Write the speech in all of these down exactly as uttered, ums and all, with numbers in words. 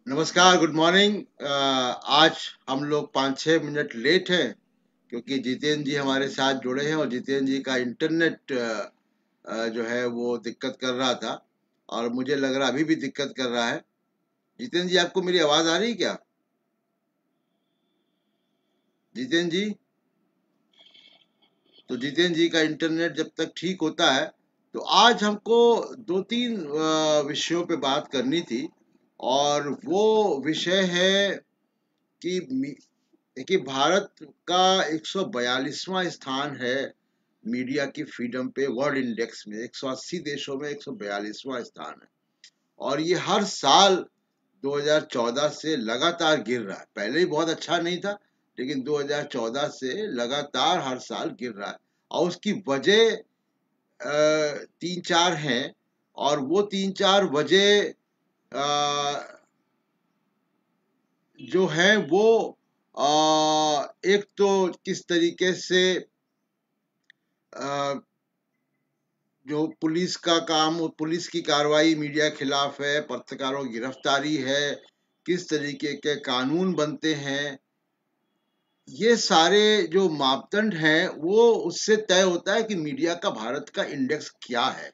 नमस्कार, good morning. आज हम लोग पाँच छः मिनट लेट हैं क्योंकि जितेंद्र जी हमारे साथ जुड़े हैं और जितेंद्र जी का इंटरनेट अ, अ, जो है वो दिक्कत कर रहा था और मुझे लग रहा अभी भी दिक्कत कर रहा है। जितेंद्र जी, आपको मेरी आवाज़ आ रही क्या? जितेंद्र जी, तो जितेंद्र जी का इंटरनेट जब तक ठीक होता है तो आज हमको दो तीन अ, विषयों पे बात करनी थी और वो विषय है कि मी- देखिए, भारत का एक सौ बयालीसवां स्थान है मीडिया की फ्रीडम पे वर्ल्ड इंडेक्स में। एक सौ अस्सी देशों में एक सौ बयालीसवां स्थान है और ये हर साल दो हज़ार चौदह से लगातार गिर रहा है। पहले ही बहुत अच्छा नहीं था, लेकिन दो हज़ार चौदह से लगातार हर साल गिर रहा है और उसकी वजह अ, तीन चार हैं और वो तीन चार वजह अ, जो है वो आ, एक तो किस तरीके से आ, जो पुलिस का काम, पुलिस की कार्रवाई मीडिया के खिलाफ है, पत्रकारों की गिरफ्तारी है, किस तरीके के कानून बनते हैं, ये सारे जो मापदंड हैं वो उससे तय होता है कि मीडिया का भारत का इंडेक्स क्या है।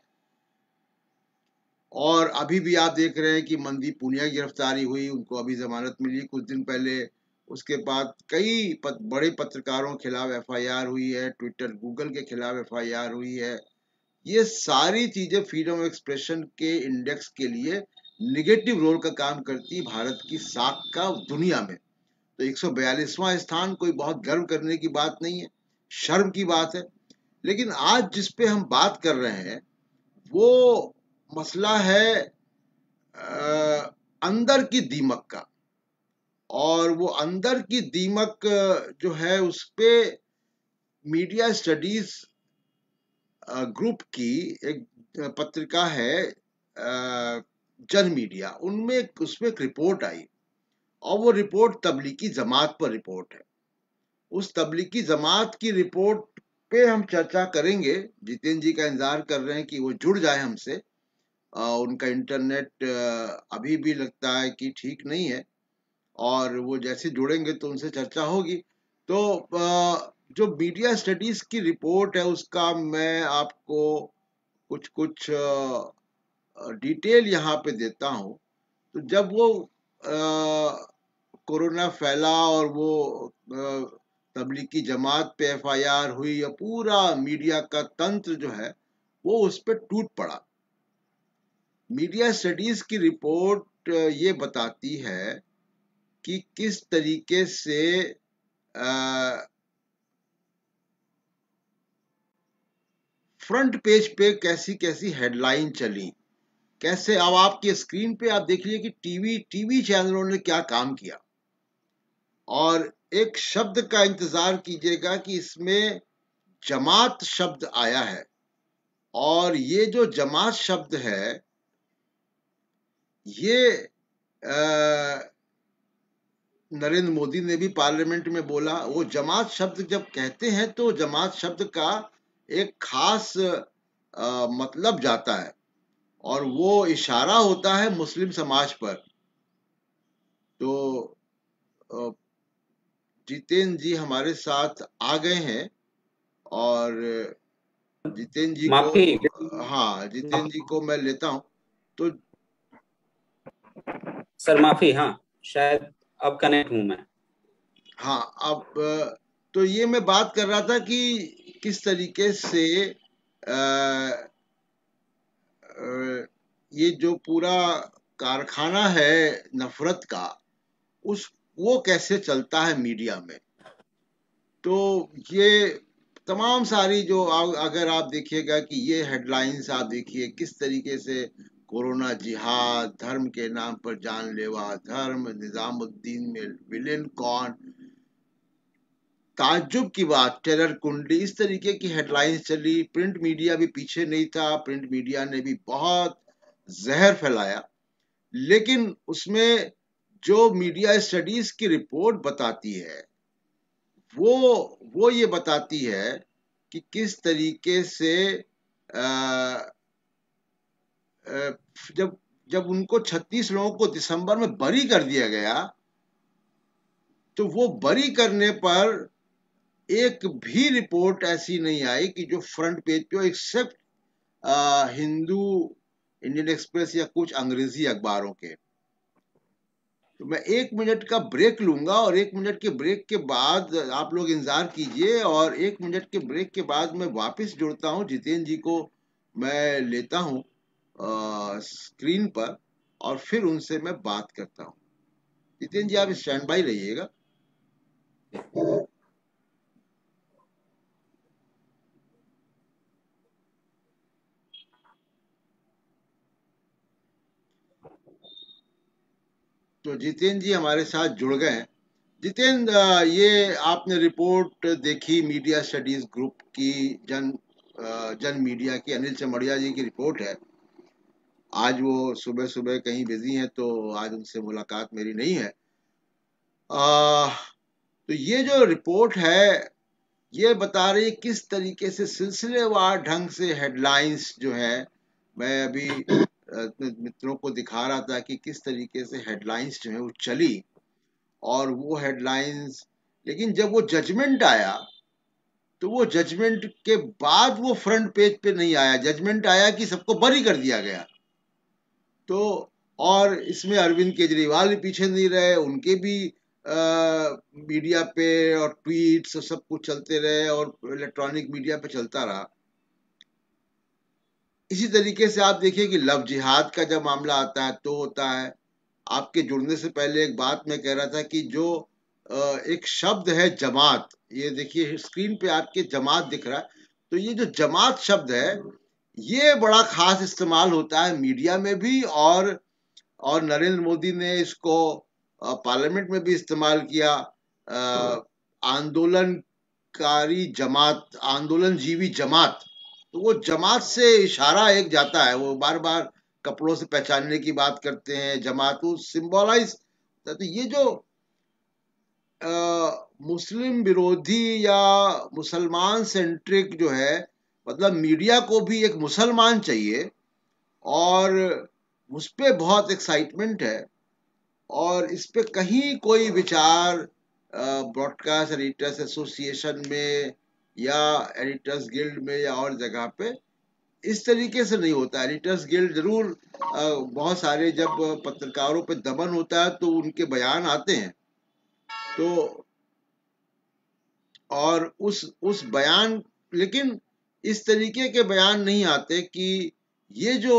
और अभी भी आप देख रहे हैं कि मनदीप पुनिया की गिरफ्तारी हुई, उनको अभी जमानत मिली कुछ दिन पहले। उसके बाद कई पत, बड़े पत्रकारों के खिलाफ एफआईआर हुई है, ट्विटर गूगल के खिलाफ एफआईआर हुई है। ये सारी चीजें फ्रीडम ऑफ एक्सप्रेशन के इंडेक्स के लिए निगेटिव रोल का काम करती है भारत की साख का दुनिया में। तो एक सौ बयालीसवां स्थान कोई बहुत गर्व करने की बात नहीं है, शर्म की बात है। लेकिन आज जिस पे हम बात कर रहे हैं वो मसला है अ, अंदर की दीमक का। और वो अंदर की दीमक अ, जो है उस पे मीडिया स्टडीज ग्रुप की एक पत्रिका है अ, जन मीडिया, उनमें उसमें एक रिपोर्ट आई और वो रिपोर्ट तबलीगी जमात पर रिपोर्ट है। उस तबलीगी जमात की रिपोर्ट पे हम चर्चा करेंगे। जितेंद्र जी का इंतजार कर रहे हैं कि वो जुड़ जाए हमसे। अ, उनका इंटरनेट अ, अभी भी लगता है कि ठीक नहीं है और वो जैसे जुड़ेंगे तो उनसे चर्चा होगी। तो अ, जो मीडिया स्टडीज की रिपोर्ट है उसका मैं आपको कुछ कुछ डिटेल यहाँ पे देता हूँ। तो जब वो अ, कोरोना फैला और वो अ, तबलीगी जमात पे एफआईआर हुई, या पूरा मीडिया का तंत्र जो है वो उस पर टूट पड़ा। मीडिया स्टडीज की रिपोर्ट ये बताती है कि किस तरीके से फ्रंट पेज पे कैसी कैसी हेडलाइन चली, कैसे। अब आपकी स्क्रीन पे आप देख लीजिए कि टीवी टीवी चैनलों ने क्या काम किया। और एक शब्द का इंतजार कीजिएगा कि इसमें जमात शब्द आया है और ये जो जमात शब्द है ये आ, नरेंद्र मोदी ने भी पार्लियामेंट में बोला। वो जमात शब्द जब कहते हैं तो जमात शब्द का एक खास आ, मतलब जाता है और वो इशारा होता है मुस्लिम समाज पर। तो आ, जितेंद्र जी हमारे साथ आ गए हैं और जितेंद्र जी को, माफी। हाँ, जितेंद्र जी को मैं लेता हूं। तो सर माफी, हाँ। शायद अब कनेक्ट हूं मैं। हाँ, अब अ, तो ये मैं बात कर रहा था कि किस तरीके से आ, ये जो पूरा कारखाना है नफरत का, उस वो कैसे चलता है मीडिया में। तो ये तमाम सारी जो आ- अगर आप देखिएगा कि ये हेडलाइंस आप देखिए किस तरीके से कोरोना जिहाद, धर्म के नाम पर जानलेवा धर्म, निजामुद्दीन में विलेन कौन, ताज्जुब की बात, टेरर कुंडली, इस तरीके की हेडलाइंस चली। प्रिंट मीडिया भी पीछे नहीं था, प्रिंट मीडिया ने भी बहुत जहर फैलाया। लेकिन उसमें जो मीडिया स्टडीज की रिपोर्ट बताती है वो वो ये बताती है कि किस तरीके से अ, अ, जब जब उनको छत्तीस लोगों को दिसंबर में बरी कर दिया गया, तो वो बरी करने पर एक भी रिपोर्ट ऐसी नहीं आई कि जो फ्रंट पेज पे हो, एक्सेप्ट हिंदू, इंडियन एक्सप्रेस या कुछ अंग्रेजी अखबारों के। तो मैं एक मिनट का ब्रेक लूंगा और एक मिनट के ब्रेक के बाद आप लोग इंतजार कीजिए, और एक मिनट के ब्रेक के बाद मैं वापस जुड़ता हूं। जितेंद्र जी को मैं लेता हूं स्क्रीन पर और फिर उनसे मैं बात करता हूं। जितेंद्र जी, आप स्टैंड बाई रहिएगा। तो जितेंद्र जी हमारे साथ जुड़ गए हैं। जितेंद्र, ये आपने रिपोर्ट देखी मीडिया स्टडीज ग्रुप की, जन जन मीडिया की, अनिल चमड़िया जी की रिपोर्ट है। आज वो सुबह सुबह कहीं बिजी हैं, तो आज उनसे मुलाकात मेरी नहीं है। आ, तो ये जो रिपोर्ट है, ये बता रही किस तरीके से सिलसिलेवार ढंग से हेडलाइंस जो है, मैं अभी मित्रों को दिखा रहा था कि किस तरीके से हेडलाइंस जो है वो चली, और वो हेडलाइंस, लेकिन जब वो जजमेंट आया तो वो जजमेंट के बाद वो फ्रंट पेज पे नहीं आया। जजमेंट आया कि सबको बरी कर दिया गया। तो और इसमें अरविंद केजरीवाल भी पीछे नहीं रहे, उनके भी आ, मीडिया पे और ट्वीट्स सब कुछ चलते रहे और इलेक्ट्रॉनिक मीडिया पे चलता रहा। इसी तरीके से आप देखिए कि लव जिहाद का जब मामला आता है तो होता है। आपके जुड़ने से पहले एक बात मैं कह रहा था कि जो एक शब्द है जमात, ये देखिए स्क्रीन पे आपके जमात दिख रहा है, तो ये जो जमात शब्द है ये बड़ा खास इस्तेमाल होता है मीडिया में भी, और और नरेंद्र मोदी ने इसको पार्लियामेंट में भी इस्तेमाल किया। आंदोलनकारी जमात, आंदोलन जीवी जमात, तो वो जमात से इशारा एक जाता है। वो बार बार कपड़ों से पहचानने की बात करते हैं, जमात सिंबलाइज। तो ये जो आ, मुस्लिम विरोधी या मुसलमान सेंट्रिक जो है, मतलब मीडिया को भी एक मुसलमान चाहिए, और उस पर बहुत एक्साइटमेंट है, और इस पे कहीं कोई विचार ब्रॉडकास्ट एडिटर्स एसोसिएशन में या एडिटर्स गिल्ड में या और जगह पे इस तरीके से नहीं होता। एडिटर्स गिल्ड जरूर बहुत सारे, जब पत्रकारों पे दमन होता है तो उनके बयान आते हैं, तो और उस उस बयान, लेकिन इस तरीके के बयान नहीं आते कि ये जो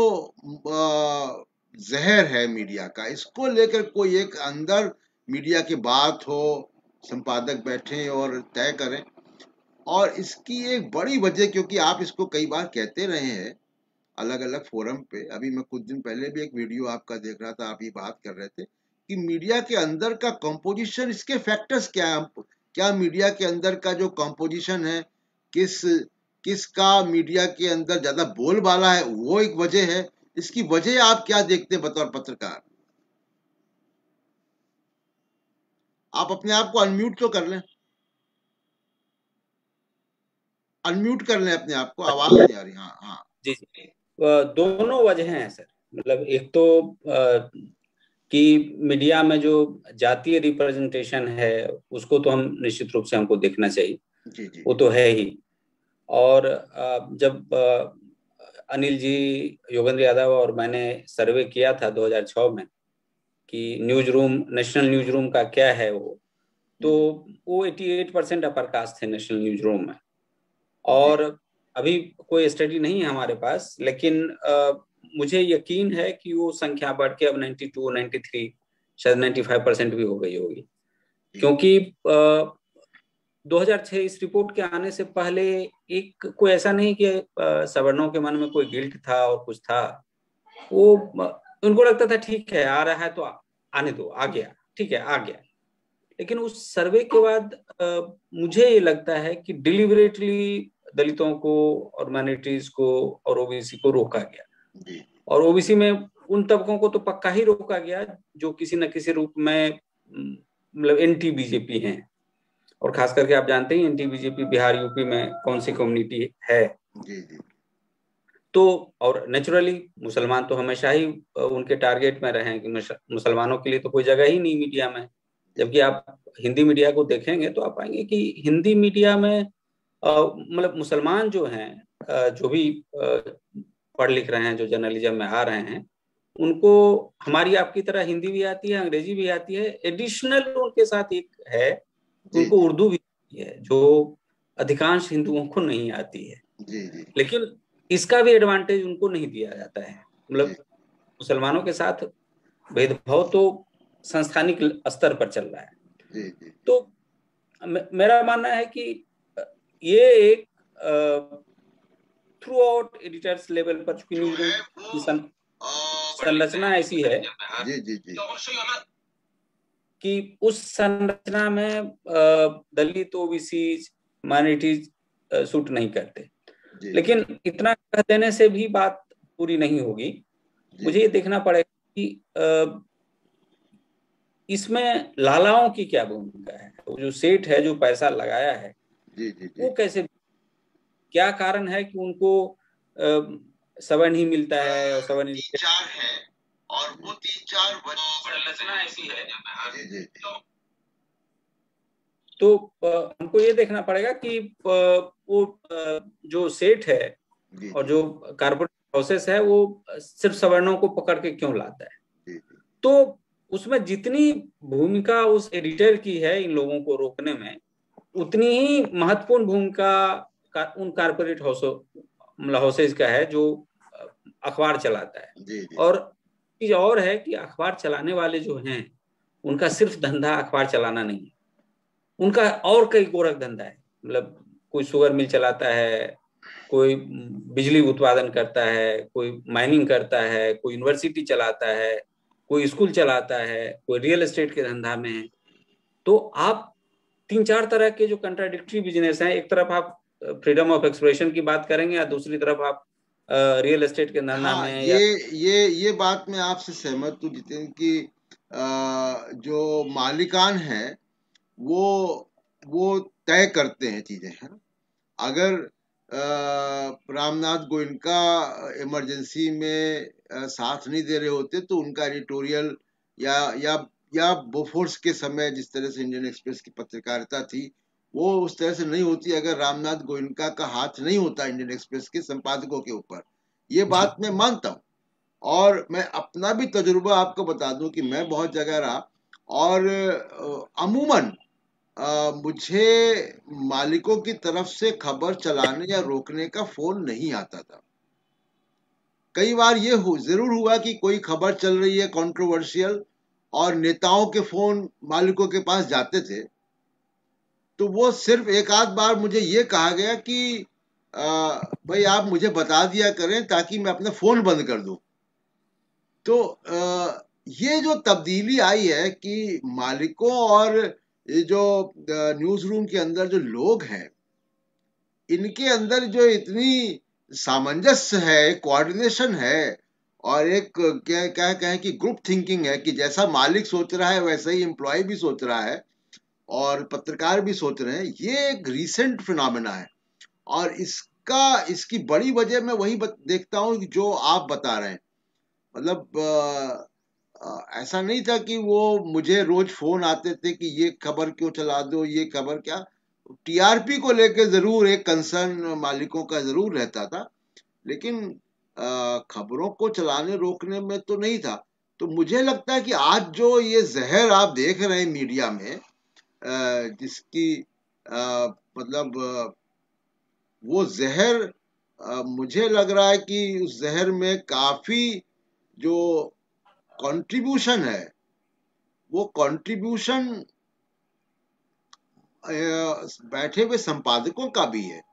जहर है मीडिया का, इसको लेकर कोई एक अंदर मीडिया की बात हो, संपादक बैठे और तय करें। और इसकी एक बड़ी वजह, क्योंकि आप इसको कई बार कहते रहे हैं अलग अलग फोरम पे, अभी मैं कुछ दिन पहले भी एक वीडियो आपका देख रहा था, आप ये बात कर रहे थे कि मीडिया के अंदर का कंपोजिशन, इसके फैक्टर्स क्या है, क्या मीडिया के अंदर का जो कंपोजिशन है, किस किसका मीडिया के अंदर ज्यादा बोलबाला है, वो एक वजह है। इसकी वजह आप क्या देखते हैं बतौर पत्रकार? आप अपने आप को अनम्यूट तो कर लें, अनम्यूट कर लें अपने आप को, आवाज नहीं आ रही। हाँ हाँ जी जी, दोनों वजह हैं सर। मतलब एक तो कि मीडिया में जो जातीय रिप्रेजेंटेशन है उसको तो हम निश्चित रूप से हमको देखना चाहिए, जी जी, वो तो है ही। और जब अनिल जी, योगेंद्र यादव और मैंने सर्वे किया था दो हज़ार छह में कि news room, national news room का क्या है वो, तो वो अठासी परसेंट अपर कास्ट थे नेशनल न्यूज रूम में। और अभी कोई स्टडी नहीं है हमारे पास, लेकिन आ, मुझे यकीन है कि वो संख्या बढ़ के अब बानवे, तिरानवे, शायद पचानवे परसेंट भी हो गई होगी। क्योंकि आ, दो हज़ार छह इस रिपोर्ट के आने से पहले एक कोई ऐसा नहीं कि सवर्णों के मन में कोई गिल्ट था और कुछ था। वो उनको लगता था ठीक है, आ रहा है तो आने दो, आ गया, ठीक है आ गया। लेकिन उस सर्वे के बाद आ, मुझे ये लगता है कि डिलिबरेटली दलितों को और माइनॉरिटीज को और ओबीसी को रोका गया, और ओबीसी में उन तबकों को तो पक्का ही रोका गया जो किसी न किसी रूप में मतलब एंटी बीजेपी हैं। और खास करके आप जानते ही एंटी बीजेपी बिहार यूपी में कौन सी कम्युनिटी है। जी जी। तो और नेचुरली मुसलमान तो हमेशा ही उनके टारगेट में रहे हैं कि मुसलमानों के लिए तो कोई जगह ही नहीं मीडिया में। जबकि आप हिंदी मीडिया को देखेंगे तो आप पाएंगे कि हिंदी मीडिया में मतलब मुसलमान जो हैं, जो भी पढ़ लिख रहे हैं, जो जर्नलिज्म में आ रहे हैं, उनको हमारी आपकी तरह हिंदी भी आती है, अंग्रेजी भी आती है, एडिशनल उनके साथ एक है उनको उर्दू भी आती है, जो अधिकांश हिंदुओं को नहीं आती है। जी जी। लेकिन इसका भी एडवांटेज उनको नहीं दिया जाता है। मतलब मुसलमानों के साथ भेदभाव तो संस्थानिक स्तर पर चल रहा है। जी जी। तो मेरा मानना है कि ये एक थ्रू आउट एडिटर्स लेवल पर चूंकि न्यूज रूम की संरचना ऐसी है जी जी जी कि उस संरचना में दलित, ओबीसी, माइनॉरिटीज सूट नहीं करते। लेकिन इतना कह देने से भी बात पूरी नहीं होगी। मुझे ये देखना पड़ेगा कि इसमें लालाओं की क्या भूमिका है। वो जो सेठ है, जो पैसा लगाया है, जी जी जी। वो कैसे, क्या कारण है कि उनको सवन ही मिलता है और सवन ही चार है और वो तीन चार संरचना ऐसी है। जी जी। तो हमको ये देखना पड़ेगा कि वो जो सेठ है और जो कारपोरेट प्रोसेस है वो सिर्फ सवर्णों को पकड़ के क्यों लाता है। तो उसमें जितनी भूमिका उस एडिटर की है इन लोगों को रोकने में, उतनी ही महत्वपूर्ण भूमिका का उन कारपोरेट हाउसेज का है जो अखबार चलाता है। जी जी। और चीज और है कि अखबार चलाने वाले जो हैं उनका सिर्फ धंधा अखबार चलाना नहीं है, उनका और कई गोरख धंधा है। मतलब कोई शुगर मिल चलाता है, कोई बिजली उत्पादन करता है, कोई माइनिंग करता है, कोई यूनिवर्सिटी चलाता है, कोई स्कूल चलाता है, कोई रियल एस्टेट के धंधा में है। तो आप तीन चार तरह के जो कंट्राडिक्टरी बिजनेस हैं, एक तरफ आप फ्रीडम ऑफ एक्सप्रेशन की बात करेंगे या दूसरी तरफ आप रियल एस्टेट के धंधा हाँ, में। ये ये ये बात मैं आपसे सहमत हूँ जितेंद्र की जो मालिकान है वो वो तय करते हैं चीजें, है ना। अगर रामनाथ गोयनका इमरजेंसी में आ, साथ नहीं दे रहे होते तो उनका एडिटोरियल या या या बोफोर्स के समय जिस तरह से इंडियन एक्सप्रेस की पत्रकारिता थी वो उस तरह से नहीं होती अगर रामनाथ गोयनका का हाथ नहीं होता इंडियन एक्सप्रेस के संपादकों के ऊपर। ये बात मैं मानता हूँ और मैं अपना भी तजुर्बा आपको बता दूं कि मैं बहुत जगह रहा और अमूमन आ, मुझे मालिकों की तरफ से खबर चलाने या रोकने का फोन नहीं आता था। कई बार ये हो जरूर हुआ कि कोई खबर चल रही है कंट्रोवर्शियल और नेताओं के फोन मालिकों के पास जाते थे, तो वो सिर्फ एक आध बार मुझे ये कहा गया कि आ, भाई आप मुझे बता दिया करें ताकि मैं अपना फोन बंद कर दूं। तो आ, ये जो तब्दीली आई है कि मालिकों और ये जो न्यूज रूम के अंदर जो लोग हैं इनके अंदर जो इतनी सामंजस्य है, कोऑर्डिनेशन है और एक क्या क्या कहें कि ग्रुप थिंकिंग है कि जैसा मालिक सोच रहा है वैसा ही एम्प्लॉय भी सोच रहा है और पत्रकार भी सोच रहे हैं, ये एक रिसेंट फिनोमेना है। और इसका इसकी बड़ी वजह मैं वही देखता हूँ जो आप बता रहे हैं। मतलब आ, आ, ऐसा नहीं था कि वो मुझे रोज फोन आते थे कि ये खबर क्यों चला दो, ये खबर क्या। टीआरपी को लेकर जरूर एक कंसर्न मालिकों का जरूर रहता था, लेकिन खबरों को चलाने रोकने में तो नहीं था। तो मुझे लगता है कि आज जो ये जहर आप देख रहे हैं मीडिया में, आ, जिसकी आ, मतलब आ, वो जहर आ, मुझे लग रहा है कि उस जहर में काफी जो कंट्रीब्यूशन है वो कंट्रीब्यूशन बैठे हुए संपादकों का भी है।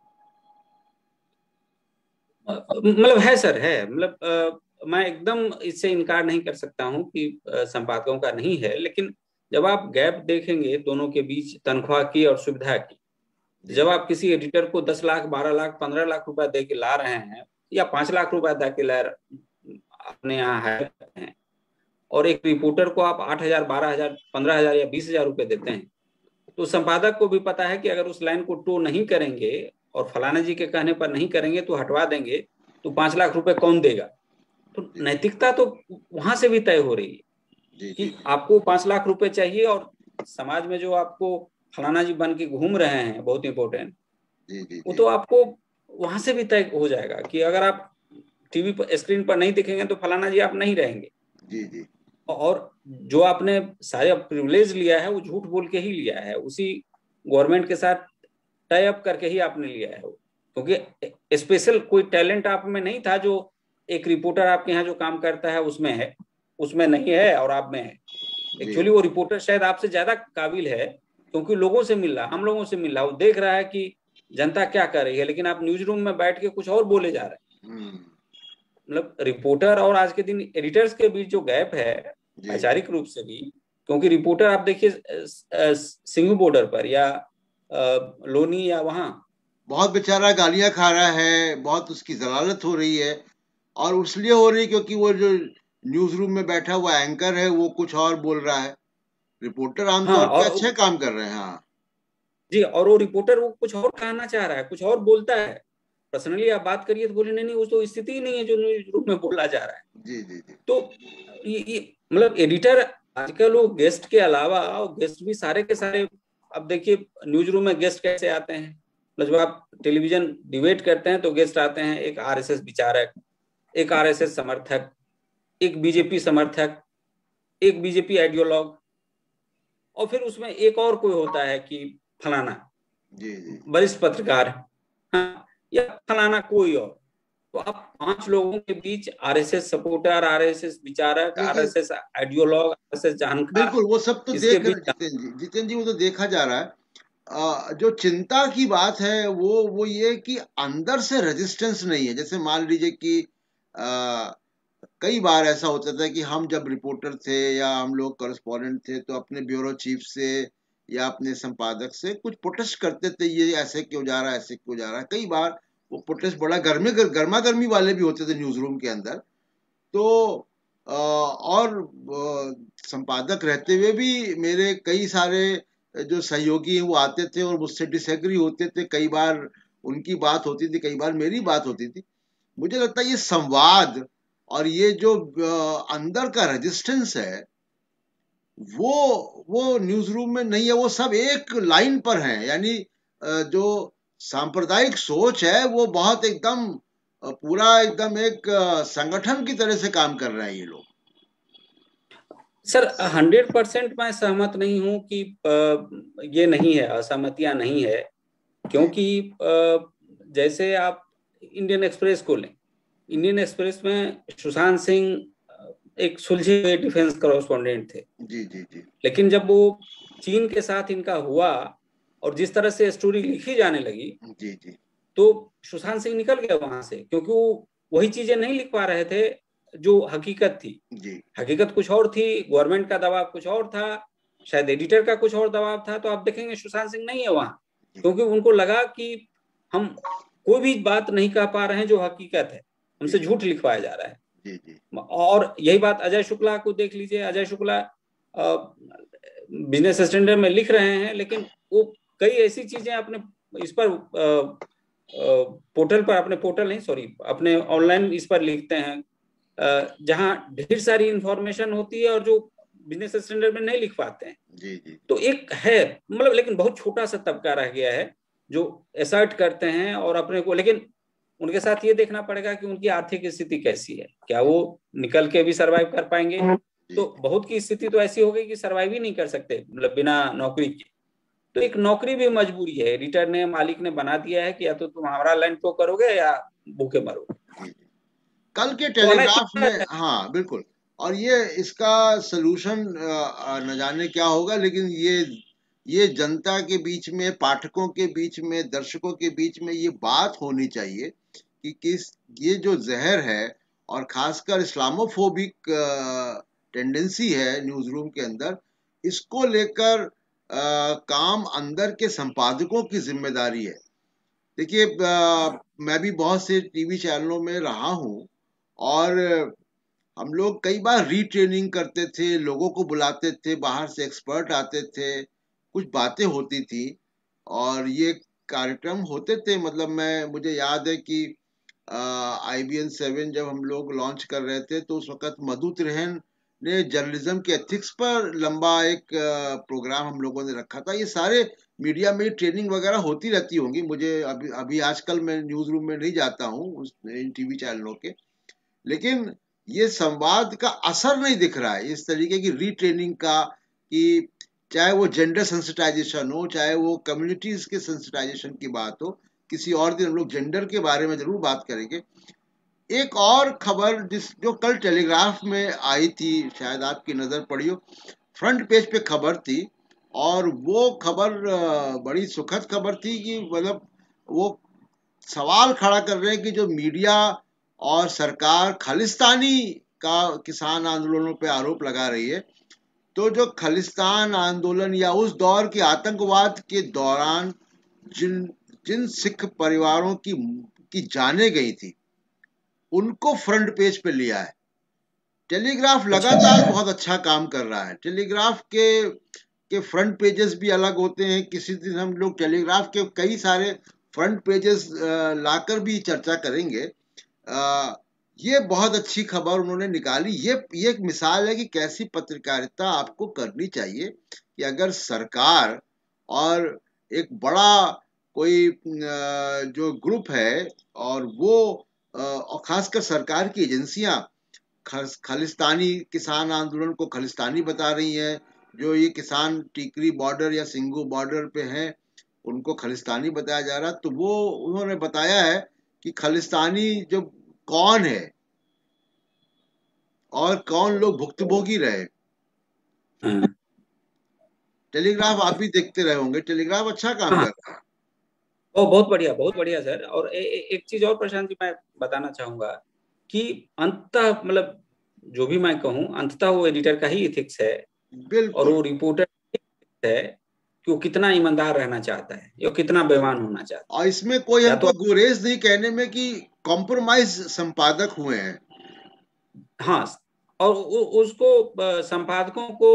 मतलब है सर, है मतलब मैं एकदम इससे इनकार नहीं कर सकता हूं कि संपादकों का नहीं है, लेकिन जब आप गैप देखेंगे दोनों के बीच तनख्वाह की और सुविधा की, जब आप किसी एडिटर को दस लाख बारह लाख पंद्रह लाख रुपया दे के ला रहे हैं या पांच लाख रुपया दे के ला अपने यहाँ हायर करते हैं और एक रिपोर्टर को आप आठ हजार बारह हजार पंद्रह हजार या बीस हजार रुपये देते हैं, तो संपादक को भी पता है कि अगर उस लाइन को टो नहीं करेंगे और फलाना जी के कहने पर नहीं करेंगे तो हटवा देंगे, तो पांच लाख रुपए कौन देगा? तो नैतिकता तो वहां से भी तय हो रही है कि आपको पांच लाख रुपए चाहिए, और समाज में जो आपको फलाना जी बन के घूम रहे हैं बहुत इंपॉर्टेंट, वो तो आपको वहां से भी तय हो जाएगा कि अगर आप टीवी पर स्क्रीन पर नहीं दिखेंगे तो फलाना जी आप नहीं रहेंगे। जी जी। और जो आपने सारे प्रिविलेज लिया है वो झूठ बोल के ही लिया है, उसी गवर्नमेंट के साथ टाई अप करके ही आपने लिया है, क्योंकि स्पेशल कोई टैलेंट आप में नहीं था जो एक रिपोर्टर आपके यहाँ जो काम करता है उसमें है, उसमें नहीं है और आप में है। एक्चुअली वो रिपोर्टर शायद आपसे ज्यादा काबिल है, क्योंकि लोगों से मिल रहा, हम लोगों से मिल रहा, वो देख रहा है कि जनता क्या कर रही है, लेकिन आप न्यूज रूम में बैठ के कुछ और बोले जा रहे हैं। मतलब रिपोर्टर और आज के दिन एडिटर्स के बीच जो गैप है वैचारिक रूप से भी, क्योंकि रिपोर्टर आप देखिए सिंघू बॉर्डर पर या लोनी या वहां बहुत बेचारा गालियां खा रहा है, बहुत उसकी जलालत हो रही है, और इसलिए हो रही है क्योंकि वो जो न्यूज रूम में बैठा हुआ एंकर है वो कुछ और बोल रहा है। रिपोर्टर आमतौर हाँ, पे अच्छे काम कर रहे हैं। हाँ जी, और वो रिपोर्टर वो कुछ और कहना चाह रहा है, कुछ और बोलता है, पर्सनली आप बात करिए तो बोले नहीं नहीं वो तो स्थिति ही नहीं है जो न्यूज रूम में बोला जा रहा है। जी जी जी। तो ये मतलब एडिटर आजकल वो गेस्ट के अलावा, गेस्ट भी सारे के सारे, अब देखिए न्यूज रूम में गेस्ट कैसे आते हैं, मतलब जब आप टेलीविजन डिबेट करते हैं तो गेस्ट आते हैं, एक आरएसएस विचारक, एक आरएसएस समर्थक, एक बीजेपी समर्थक, एक बीजेपी आइडियोलॉग, और फिर उसमें एक और कोई होता है कि फलाना वरिष्ठ पत्रकार, हाँ, या फलाना कोई और। तो आप पांच लोगों के बीच आरएसएस सपोर्टर, आरएसएस विचारक, आरएसएस आइडियोलॉग, आरएसएस जानकार, बिल्कुल वो सब तो देख रहे जितेंद्र जी, जितेंद्र जी वो तो देखा जा रहा है। आ, जो चिंता की बात है वो वो ये कि अंदर से रेजिस्टेंस नहीं है। जैसे मान लीजिए कि आ, कई बार ऐसा होता था कि हम जब रिपोर्टर थे या हम लोग करस्पॉन्डेंट थे तो अपने ब्यूरो चीफ से या अपने संपादक से कुछ प्रोटेस्ट करते थे, ये ऐसे क्यों जा रहा है, ऐसे क्यों जा रहा है। कई बार वो प्रोटेस्ट बड़ा गर्मी गर्मा गर्मी वाले भी होते थे न्यूज रूम के अंदर। तो और संपादक रहते हुए भी मेरे कई सारे जो सहयोगी हैं वो आते थे और मुझसे डिसएग्री होते थे। कई बार उनकी बात होती थी, कई बार मेरी बात होती थी। मुझे लगता है ये संवाद और ये जो अंदर का रेजिस्टेंस है वो वो न्यूज रूम में नहीं है। वो सब एक लाइन पर हैं, यानी जो सांप्रदायिक सोच है वो बहुत एकदम पूरा एकदम एक संगठन की तरह से काम कर रहे हैं ये लोग। सर हंड्रेड परसेंट मैं सहमत नहीं हूं कि ये नहीं है, असहमतियां नहीं है, क्योंकि जैसे आप इंडियन एक्सप्रेस को लें, इंडियन एक्सप्रेस में सुशांत सिंह एक सुलझे हुए डिफेंस कॉरेस्पॉन्डेंट थे। जी जी जी। लेकिन जब वो चीन के साथ इनका हुआ और जिस तरह से स्टोरी लिखी जाने लगी, जी जी, तो सुशांत सिंह निकल गया वहां से, क्योंकि वो वही चीजें नहीं लिख पा रहे थे जो हकीकत थी। जी। हकीकत कुछ और थी, गवर्नमेंट का दबाव कुछ और था, शायद एडिटर का कुछ और दबाव था। तो आप देखेंगे सुशांत सिंह नहीं है वहां, क्योंकि उनको लगा कि हम कोई भी बात नहीं कह पा रहे हैं जो हकीकत है, हमसे झूठ लिखवाया जा रहा है। जी जी। और यही बात अजय शुक्ला को देख लीजिए, अजय शुक्ला बिजनेस स्टैंडर्ड में लिख रहे हैं, लेकिन वो कई ऐसी चीजें अपने इस पर पोर्टल पर, अपने पोर्टल नहीं सॉरी अपने ऑनलाइन इस पर लिखते हैं जहां ढेर सारी इंफॉर्मेशन होती है और जो बिजनेस स्टैंडर्ड में नहीं लिख पाते हैं। जी जी। तो एक है मतलब, लेकिन बहुत छोटा सा तबका रह गया है जो एसर्ट करते हैं और अपने को, लेकिन उनके साथ ये देखना पड़ेगा कि उनकी आर्थिक स्थिति कैसी है, क्या वो निकल के भी सरवाइव कर पाएंगे। तो बहुत की स्थिति तो ऐसी हो गई कि सरवाइव ही नहीं कर सकते, मतलब बिना नौकरी के। तो एक नौकरी भी मजबूरी है, एडिटर ने, मालिक ने बना दिया है कि या तो तुम हमारा लैंड तो करोगे या भूखे मरोगे। कल के टेलीग्राफ में, हाँ बिल्कुल। और ये इसका सलूशन न जाने क्या होगा, लेकिन ये ये जनता के बीच में, पाठकों के बीच में, दर्शकों के बीच में ये बात होनी चाहिए कि किस ये जो जहर है और खासकर इस्लामोफोबिक टेंडेंसी है न्यूज रूम के अंदर, इसको लेकर काम अंदर के संपादकों की जिम्मेदारी है। देखिए मैं भी बहुत से टीवी चैनलों में रहा हूँ और हम लोग कई बार रीट्रेनिंग करते थे, लोगों को बुलाते थे, बाहर से एक्सपर्ट आते थे, कुछ बातें होती थी और ये कार्यक्रम होते थे। मतलब मैं मुझे याद है कि आई बी एन सेवन जब हम लोग लॉन्च कर रहे थे तो उस वक्त मधु त्रिहन ने जर्नलिज्म के एथिक्स पर लंबा एक प्रोग्राम हम लोगों ने रखा था। ये सारे मीडिया में ट्रेनिंग वगैरह होती रहती होंगी। मुझे अभी अभी आजकल मैं न्यूज रूम में नहीं जाता हूँ इन टीवी चैनलों के, लेकिन ये संवाद का असर नहीं दिख रहा है इस तरीके की रीट्रेनिंग का, कि चाहे वो जेंडर सेंसिटाइजेशन हो, चाहे वो कम्युनिटीज के सेंसिटाइजेशन की बात हो। किसी और दिन हम लोग जेंडर के बारे में जरूर बात करेंगे। एक और खबर जिस जो कल टेलीग्राफ में आई थी, शायद आपकी नजर पड़ी हो, फ्रंट पेज पे खबर थी, और वो खबर बड़ी सुखद खबर थी कि मतलब वो सवाल खड़ा कर रहे हैं कि जो मीडिया और सरकार खालिस्तानी का किसान आंदोलनों पे आरोप लगा रही है, तो जो खालिस्तान आंदोलन या उस दौर के आतंकवाद के दौरान जिन जिन सिख परिवारों की की जाने गई थी, उनको फ्रंट पेज पे लिया है। टेलीग्राफ लगातार बहुत अच्छा काम कर रहा है। टेलीग्राफ के के फ्रंट पेजेस भी अलग होते हैं। किसी दिन हम लोग टेलीग्राफ के कई सारे फ्रंट पेजेस लाकर भी चर्चा करेंगे। आ, ये बहुत अच्छी खबर उन्होंने निकाली। ये ये एक मिसाल है कि कैसी पत्रकारिता आपको करनी चाहिए, कि अगर सरकार और एक बड़ा कोई जो ग्रुप है, और वो और खासकर सरकार की एजेंसियां खालिस्तानी किसान आंदोलन को खालिस्तानी बता रही हैं, जो ये किसान टीकरी बॉर्डर या सिंगू बॉर्डर पे हैं उनको खालिस्तानी बताया जा रहा, तो वो उन्होंने बताया है कि खालिस्तानी जो कौन है और कौन लोग भुक्तभोगी रहे। टेलीग्राफ आप भी देखते रहे होंगे, टेलीग्राफ अच्छा काम कर रहा है। ओ, बहुत बढ़िया, बहुत बढ़िया सर। और ए, ए, एक चीज और प्रशांत जी मैं बताना चाहूंगा कि अंततः मतलब जो भी मैं कहूँ, अंततः वो एडिटर का ही एथिक्स है, और वो रिपोर्टर है कि वो कितना ईमानदार रहना चाहता है या कितना बेईमान होना चाहता है। और इसमें कोई हमको तो गुरेज नहीं कहने में कि कॉम्प्रोमाइज संपादक हुए हैं। हाँ, और उसको संपादकों को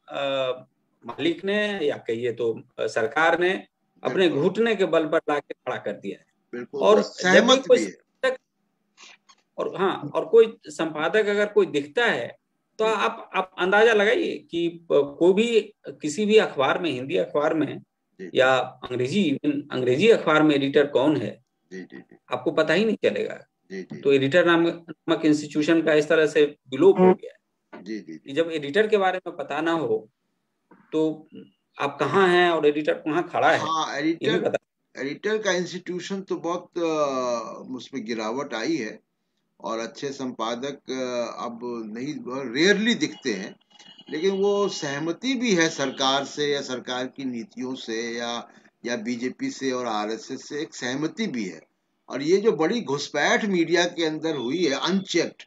मालिक ने या कहिए तो सरकार ने अपने घुटने के बल पर लाके खड़ा कर दिया है। और जब भी कोई संपादक और हाँ और कोई संपादक अगर कोई दिखता है तो आप आप अंदाजा लगाइए कि कोई भी किसी भी अखबार में, हिंदी अखबार में या अंग्रेजी अंग्रेजी अखबार में एडिटर कौन है आपको पता ही नहीं चलेगा। तो एडिटर नामक इंस्टीट्यूशन का इस तरह से विलोप हो गया है कि जब एडिटर के बारे में पता ना हो तो आप कहाँ हैं और एडिटर कहाँ खड़ा है। हाँ, एडिटर एडिटर का इंस्टीट्यूशन तो बहुत उसमें गिरावट आई है, और अच्छे संपादक अब नहीं, रेयरली दिखते हैं। लेकिन वो सहमति भी है सरकार से या सरकार की नीतियों से या या बीजेपी से और आरएसएस से, एक सहमति भी है। और ये जो बड़ी घुसपैठ मीडिया के अंदर हुई है अनचेक्ड,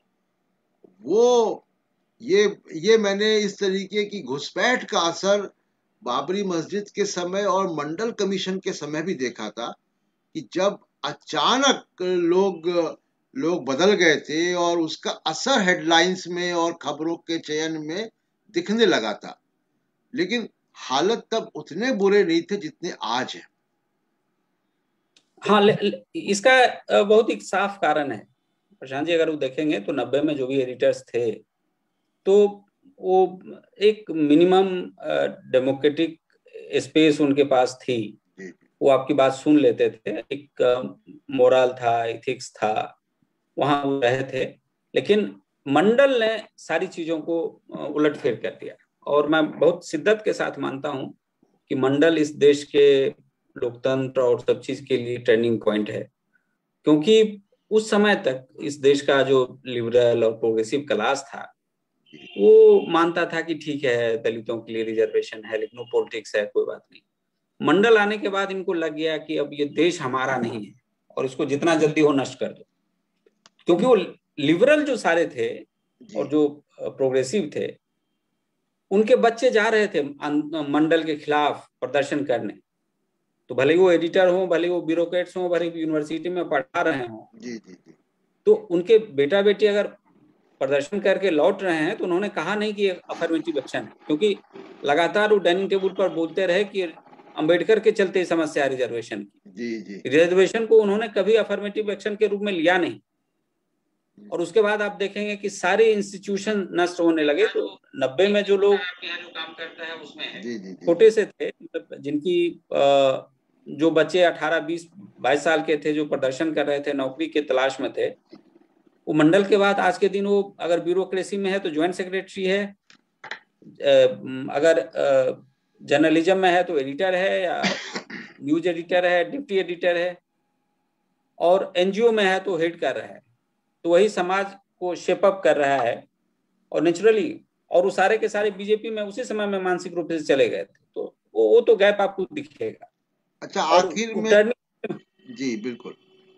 वो ये ये मैंने इस तरीके की घुसपैठ का असर बाबरी मस्जिद के समय और मंडल कमीशन के समय भी देखा था, कि जब अचानक लोग लोग बदल गए थे और उसका असर हेडलाइंस में और खबरों के चयन में दिखने लगा था। लेकिन हालत तब उतने बुरे नहीं थे जितने आज हैं। हाँ, इसका बहुत ही साफ कारण है प्रशांत जी। अगर वो देखेंगे तो नब्बे में जो भी एडिटर्स थे तो वो एक मिनिमम डेमोक्रेटिक स्पेस उनके पास थी। वो आपकी बात सुन लेते थे, एक मोरल था, एथिक्स था, वहां वो रहे थे। लेकिन मंडल ने सारी चीजों को उलट फेर कर दिया। और मैं बहुत शिद्दत के साथ मानता हूं कि मंडल इस देश के लोकतंत्र और सब चीज के लिए टर्निंग पॉइंट है, क्योंकि उस समय तक इस देश का जो लिबरल और प्रोग्रेसिव क्लास था वो मानता था कि ठीक है दलितों के लिए रिजर्वेशन है, लेकिन वो पॉलिटिक्स है, कोई बात नहीं। मंडल आने के बाद इनको लग गया कि अब ये देश हमारा नहीं है और इसको जितना जल्दी हो नष्ट कर दो। क्योंकि वो लिबरल जो सारे थे और जो प्रोग्रेसिव थे उनके बच्चे जा रहे थे मंडल के खिलाफ प्रदर्शन करने, तो भले वो एडिटर हो, भले वो ब्यूरोक्रेट्स हो, भले यूनिवर्सिटी में पढ़ा रहे हो, तो उनके बेटा बेटी अगर प्रदर्शन करके लौट रहे हैं तो उन्होंने कहा नहीं कि अफर्मेटिव एक्शन है, क्योंकि लगातार वो डाइनिंग टेबल पर बोलते रहे कि अंबेडकर के चलते समस्या रिजर्वेशन की। जी जी। रिजर्वेशन को उन्होंने कभी अफर्मेटिव एक्शन के रूप में लिया नहीं, और उसके बाद आप देखेंगे कि सारे इंस्टीट्यूशन नष्ट होने लगे। तो नब्बे में जो लोग आपके यहाँ जो काम करता है उसमें छोटे से थे, मतलब जिनकी जो बच्चे अठारह बीस बाईस साल के थे, जो प्रदर्शन कर रहे थे, नौकरी के तलाश में थे, वो मंडल के बाद आज के दिन वो अगर ब्यूरोक्रेसी में है तो ज्वाइंट सेक्रेटरी है, अगर जर्नलिज्म में है तो एडिटर है या न्यूज एडिटर है, डिप्टी एडिटर है, और एनजीओ में है तो हेड कर रहा है। तो वही समाज को शेपअप कर रहा है, और नेचुरली, और वो सारे के सारे बीजेपी में उसी समय में मानसिक रूप से चले गए थे। तो वो, वो तो गैप आपको दिखेगा। अच्छा, आखिर में टर्निंग, जी बिल्कुल,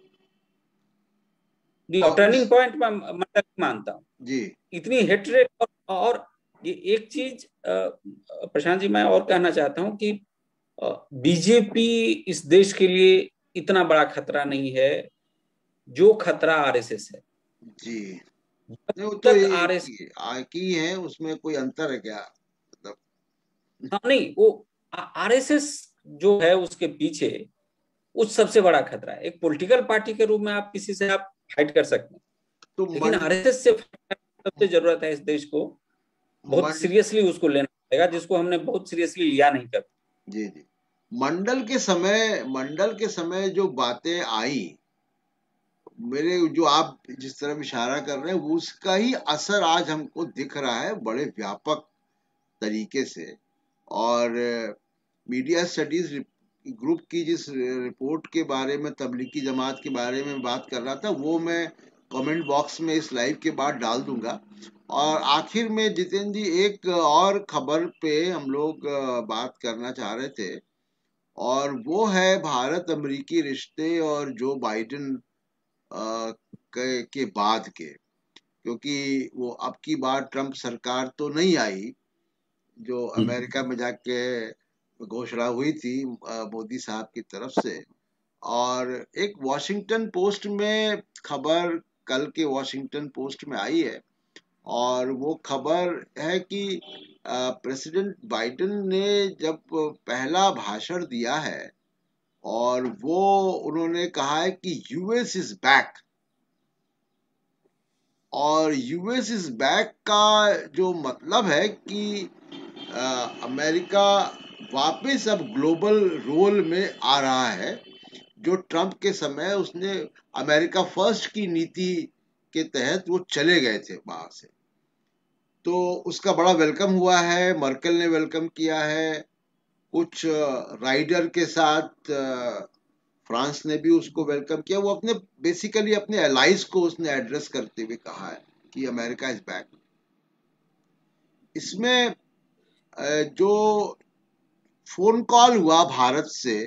टर्निंग पॉइंट मैं मानता हूँ जी। इतनी हेट्रेड, और, और ये एक चीज प्रशांत जी मैं और कहना चाहता हूँ कि बीजेपी इस देश के लिए इतना बड़ा खतरा नहीं है जो खतरा आरएसएस है। जी, नहीं, वो तो आरएसएस की है, उसमें कोई अंतर है क्या? मतलब हाँ, नहीं, वो आरएसएस जो है उसके पीछे उस सबसे बड़ा खतरा है। एक पॉलिटिकल पार्टी के रूप में आप किसी से आप फाइट कर सकते हैं, तो लेकिन आरएसएस से सबसे जरूरत है इस देश को बहुत सीरियसली उसको लेना पड़ेगा, जिसको हमने बहुत सीरियसली लिया नहीं कभी। जी जी। मंडल के समय मंडल के समय जो बातें आई, मेरे जो आप जिस तरह इशारा कर रहे हैं, उसका ही असर आज हमको दिख रहा है बड़े व्यापक तरीके से। और मीडिया स्टडीज ग्रुप की जिस रिपोर्ट के बारे में, तबलीगी जमात के बारे में बात कर रहा था, वो मैं कमेंट बॉक्स में इस लाइव के बाद डाल दूंगा। और आखिर में जितेंद्र जी, एक और खबर पे हम लोग बात करना चाह रहे थे, और वो है भारत अमेरिकी रिश्ते और जो बाइडेन के, के बाद के, क्योंकि वो अब की बार ट्रंप सरकार तो नहीं आई जो अमेरिका में जाके घोषणा हुई थी मोदी साहब की तरफ से। और एक वॉशिंगटन पोस्ट में खबर, कल के वॉशिंगटन पोस्ट में आई है, और वो खबर है कि प्रेसिडेंट बाइडेन ने जब पहला भाषण दिया है, और वो उन्होंने कहा है कि यूएस इज बैक। और यूएस इज बैक का जो मतलब है कि आ, अमेरिका वापस अब ग्लोबल रोल में आ रहा है। जो ट्रंप के समय उसने अमेरिका फर्स्ट की नीति के तहत वो चले गए थे वहां से, तो उसका बड़ा वेलकम हुआ है, मर्केल ने वेलकम किया है, कुछ राइडर के साथ फ्रांस ने भी उसको वेलकम किया। वो अपने बेसिकली अपने एलाइज को उसने एड्रेस करते हुए कहा है कि अमेरिका इज बैक। इसमें जो फोन कॉल हुआ भारत से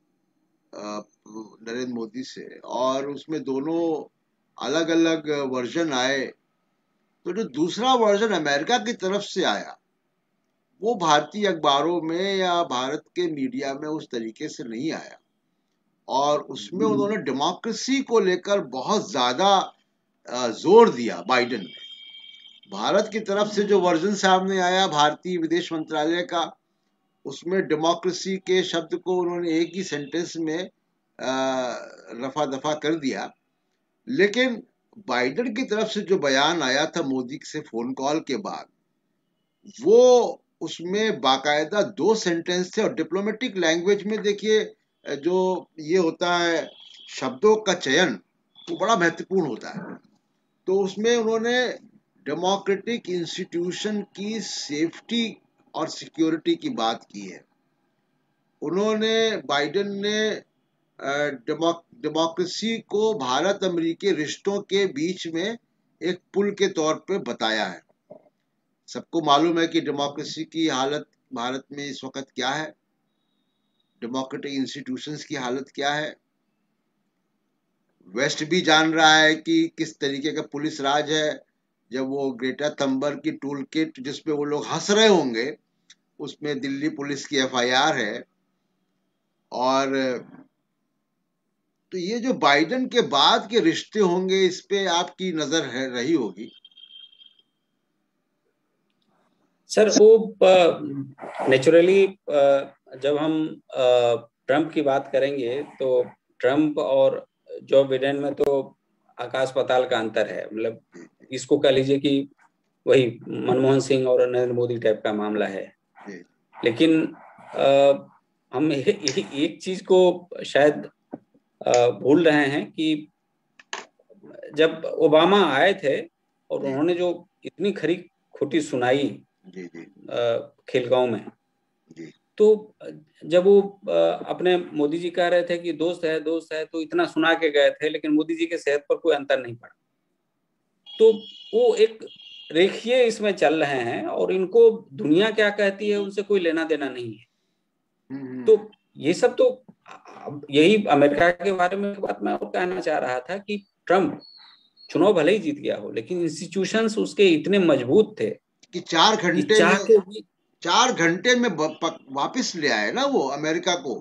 नरेंद्र मोदी से, और उसमें दोनों अलग अलग वर्जन आए, तो जो दूसरा वर्जन अमेरिका की तरफ से आया वो भारतीय अखबारों में या भारत के मीडिया में उस तरीके से नहीं आया, और उसमें उन्होंने डेमोक्रेसी को लेकर बहुत ज्यादा जोर दिया बाइडेन ने। भारत की तरफ से जो वर्जन सामने आया भारतीय विदेश मंत्रालय का, उसमें डेमोक्रेसी के शब्द को उन्होंने एक ही सेंटेंस में रफा दफा कर दिया। लेकिन बाइडेन की तरफ से जो बयान आया था मोदी से फोन कॉल के बाद, वो उसमें बाकायदा दो सेंटेंस थे, और डिप्लोमेटिक लैंग्वेज में देखिए जो ये होता है शब्दों का चयन, वो बड़ा महत्वपूर्ण होता है। तो उसमें उन्होंने डेमोक्रेटिक इंस्टीट्यूशन की सेफ्टी और सिक्योरिटी की बात की है। उन्होंने, बाइडेन ने डेमोक्रेसी को भारत अमेरिकी रिश्तों के बीच में एक पुल के तौर पे बताया है। सबको मालूम है कि डेमोक्रेसी की हालत भारत में इस वक्त क्या है, डेमोक्रेटिक इंस्टीट्यूशंस की हालत क्या है। वेस्ट भी जान रहा है कि किस तरीके का पुलिस राज है। जब वो ग्रेटा थंबर्ग की टूल किट जिसपे वो लोग हंस रहे होंगे, उसमें दिल्ली पुलिस की एफआईआर है। और तो ये जो बाइडेन के बाद के रिश्ते होंगे, इस पे आपकी नजर है रही होगी सर। वो नेचुरली जब हम ट्रम्प की बात करेंगे तो ट्रम्प और जो बिडेन में तो आकाश पाताल का अंतर है। मतलब इसको कह लीजिए कि वही मनमोहन सिंह और नरेंद्र मोदी टाइप का मामला है। लेकिन आ, हम ए, ए, एक चीज को शायद आ, भूल रहे हैं कि जब ओबामा आए थे और उन्होंने जो इतनी खरी खोटी सुनाई खेलगांव में, तो जब वो अपने मोदी जी कह रहे थे कि दोस्त है दोस्त है, तो इतना सुना के गए थे, लेकिन मोदी जी के सेहत पर कोई अंतर नहीं पड़ा। तो वो एक रेखीय इसमें चल रहे हैं और इनको दुनिया क्या कहती है उनसे कोई लेना देना नहीं है। तो ये सब तो यही अमेरिका के बारे में एक बात मैं और कहना चाह रहा था कि ट्रम्प चुनाव भले ही जीत गया हो, लेकिन इंस्टीट्यूशंस उसके इतने मजबूत थे कि चार घंटे में चार घंटे में वापस ले आए ना वो अमेरिका को।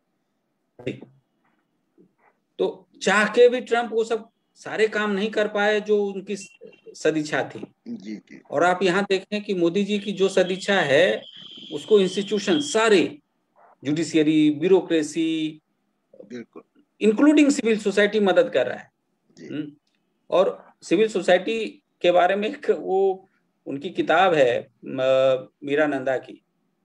तो चाह के भी ट्रम्प वो सब सारे काम नहीं कर पाए जो उनकी सदिच्छा थी। जी जी। और आप यहाँ देखें कि मोदी जी की जो सदिच्छा है उसको इंस्टीट्यूशन सारे, जुडिशियरी, ब्यूरोक्रेसी, बिल्कुल इंक्लूडिंग सिविल सोसाइटी मदद कर रहा है। और सिविल सोसाइटी के बारे में एक वो उनकी किताब है मीरा नंदा की,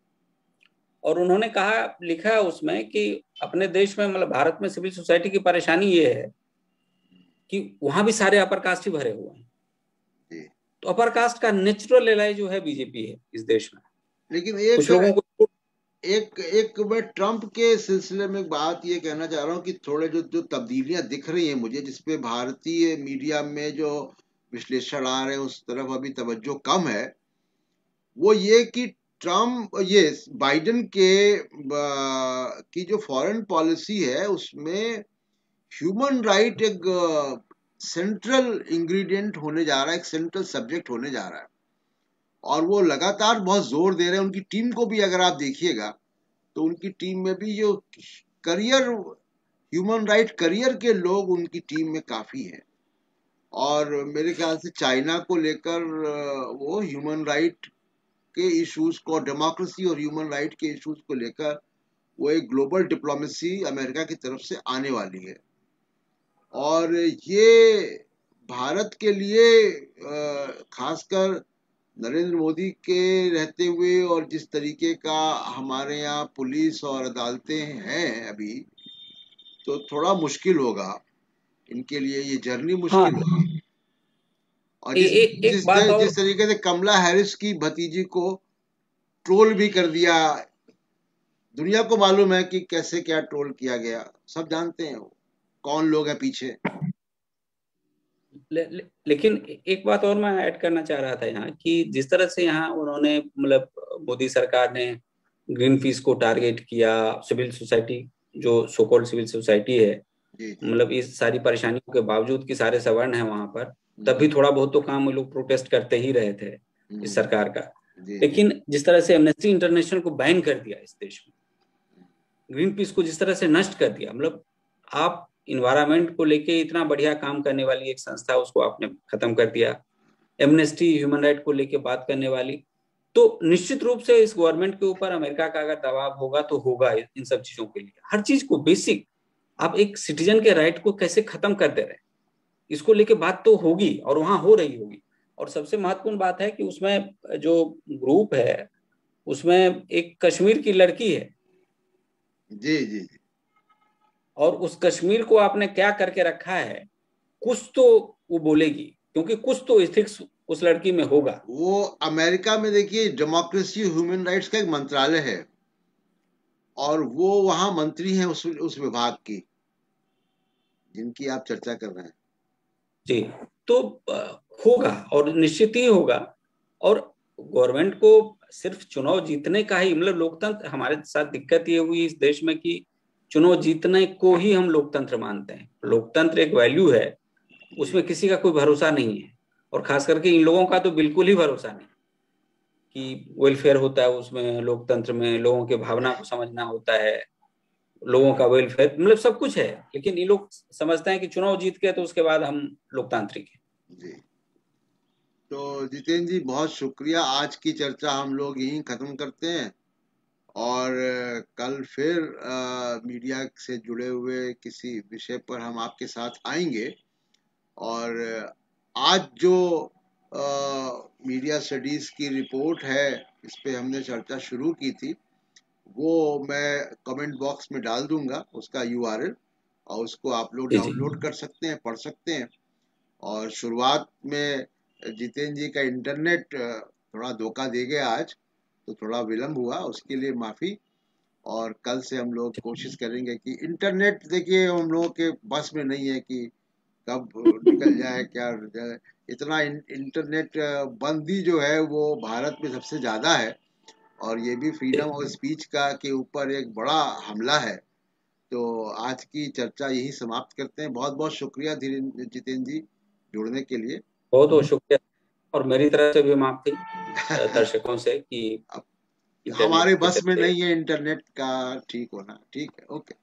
और उन्होंने कहा लिखा उसमें कि अपने देश में मतलब भारत में सिविल सोसाइटी की परेशानी ये है कि वहां भी सारे अपर कास्ट ही भरे हुए हैं। तो अपर कास्ट का नेचुरल एलाई जो है बीजेपी है इस देश में। लेकिन एक कुछ लोगों को एक एक मैं ट्रम्प के सिलसिले में बात ये कहना चाह रहा हूँ कि थोड़े जो जो तब्दीलियां दिख रही हैं मुझे, जिसपे भारतीय मीडिया में जो विश्लेषण आ रहे हैं उस तरफ अभी तवज्जो कम है, वो ये कि ट्रम्प ये बाइडेन के की जो फॉरेन पॉलिसी है उसमें ह्यूमन राइट एक सेंट्रल इंग्रेडिएंट होने जा रहा है, एक सेंट्रल सब्जेक्ट होने जा रहा है, और वो लगातार बहुत जोर दे रहे हैं। उनकी टीम को भी अगर आप देखिएगा तो उनकी टीम में भी जो करियर ह्यूमन राइट करियर के लोग उनकी टीम में काफी हैं, और मेरे ख्याल से चाइना को लेकर वो ह्यूमन राइट के इश्यूज को, डेमोक्रेसी और ह्यूमन राइट के इश्यूज को लेकर वो एक ग्लोबल डिप्लोमेसी अमेरिका की तरफ से आने वाली है। और ये भारत के लिए खासकर नरेंद्र मोदी के रहते हुए और जिस तरीके का हमारे यहाँ पुलिस और अदालतें हैं अभी, तो थोड़ा मुश्किल होगा इनके लिए, ये जर्नी मुश्किल हाँ। होगी। और जिस, ए, ए, जिस, जिस, जिस तरीके से कमला हैरिस की भतीजी को ट्रोल भी कर दिया, दुनिया को मालूम है कि कैसे क्या ट्रोल किया गया, सब जानते हैं वो कौन लोग हैं पीछे। ले, ले, लेकिन एक बात और मैं ऐड करना चाह रहा था यहाँ कि जिस तरह से यहाँ उन्होंने मतलब मोदी सरकार ने ग्रीन पीस को टारगेट किया, सिविल सोसाइटी जो सो कॉल्ड सिविल सोसाइटी है, मतलब इस सारी परेशानियों के बावजूद कि सारे सवर्ण हैं वहां पर, तब भी थोड़ा बहुत तो काम वो लोग प्रोटेस्ट करते ही रहे थे इस सरकार का। लेकिन जिस तरह से एमनेस्टी इंटरनेशनल को बैन कर दिया इस देश में, ग्रीन पीस को जिस तरह से नष्ट कर दिया, मतलब आप इन्वायरमेंट को लेके इतना बढ़िया काम करने वाली एक संस्था उसको आपने खत्म कर दिया। एमनेस्टी ह्यूमन राइट को लेके बात करने वाली, तो निश्चित रूप से इस गवर्नमेंट के ऊपर अमेरिका का अगर दबाव होगा तो होगा इन सब चीजों के लिए। हर चीज को बेसिक आप एक सिटीजन के राइट को कैसे खत्म कर दे रहे हैं, इसको लेके बात तो होगी और वहां हो रही होगी। और सबसे महत्वपूर्ण बात है कि उसमें जो ग्रुप है उसमें एक कश्मीर की लड़की है। जी जी जी। और उस कश्मीर को आपने क्या करके रखा है, कुछ तो वो बोलेगी, क्योंकि कुछ तो एथिक्स उस लड़की में होगा। वो अमेरिका में देखिए डेमोक्रेसी ह्यूमन राइट्स का एक मंत्रालय है और वो वहां मंत्री हैं उस उस विभाग की जिनकी आप चर्चा कर रहे हैं। जी, तो होगा और निश्चित ही होगा। और गवर्नमेंट को सिर्फ चुनाव जीतने का ही मतलब, लोकतंत्र हमारे साथ दिक्कत ये हुई इस देश में कि चुनाव जीतने को ही हम लोकतंत्र मानते हैं। लोकतंत्र एक वैल्यू है, उसमें किसी का कोई भरोसा नहीं है, और खास करके इन लोगों का तो बिल्कुल ही भरोसा नहीं कि वेलफेयर होता है उसमें। लोकतंत्र में लोगों के भावना को समझना होता है, लोगों का वेलफेयर, मतलब सब कुछ है, लेकिन ये लोग समझते हैं कि चुनाव जीत के तो उसके बाद हम लोकतांत्रिक हैं। जी, तो जितेंद्र जी बहुत शुक्रिया। आज की चर्चा हम लोग यहीं खत्म करते हैं और कल फिर आ, मीडिया से जुड़े हुए किसी विषय पर हम आपके साथ आएंगे। और आज जो आ, मीडिया स्टडीज की रिपोर्ट है, इस पे हमने चर्चा शुरू की थी, वो मैं कमेंट बॉक्स में डाल दूंगा उसका यूआरएल, और उसको आप लोग जी जी। डाउनलोड कर सकते हैं, पढ़ सकते हैं। और शुरुआत में जितेंद्र जी का इंटरनेट थोड़ा धोखा दे गया आज, तो थोड़ा विलंब हुआ, उसके लिए माफी। और कल से हम लोग कोशिश करेंगे कि इंटरनेट, देखिए हम लोगों के बस में नहीं है कि कब निकल जाए क्या जाए। इतना इंटरनेट बंदी जो है वो भारत में सबसे ज्यादा है, और ये भी फ्रीडम ऑफ स्पीच का के ऊपर एक बड़ा हमला है। तो आज की चर्चा यही समाप्त करते हैं। बहुत बहुत शुक्रिया धीरेन्द्र जितेंद्र जी जुड़ने के लिए। बहुत बहुत शुक्रिया, और मेरी तरफ से भी माफी दर्शकों से कि अब इंटरनेट हमारे के बस में चलते। नहीं है इंटरनेट का ठीक होना। ठीक है, ओके।